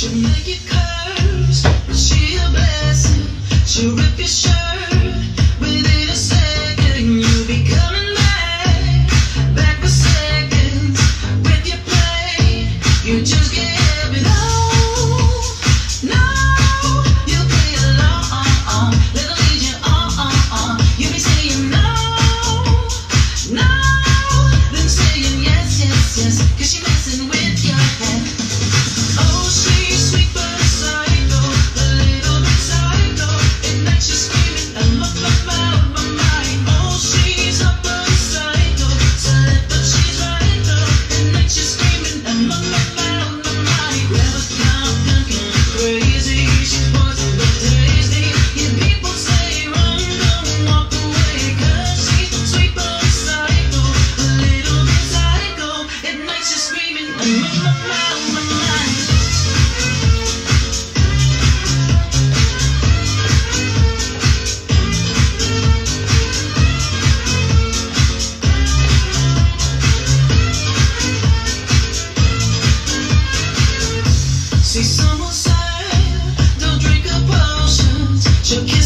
She'll make you curse, but she a blessing. She'll rip your shirt within a second. You'll be coming back for seconds with your play. You just can't help it. No, you'll play along. Let her lead you on. You'll be saying no, then saying yes, 'cause she messing with your head. Oh, she's sweet but a psycho, a little bit psycho. It makes you screaming and my mind. Oh, she's up but a psycho, sad but she's right though. It makes you screaming and my mind. Never stop thinking crazy. She's poison but tasty. Yeah, people say run, don't walk away, 'cause she's sweet but a psycho, a little bit psycho. It makes you screaming and my mind. See, someone said, don't drink her potions. She'll kiss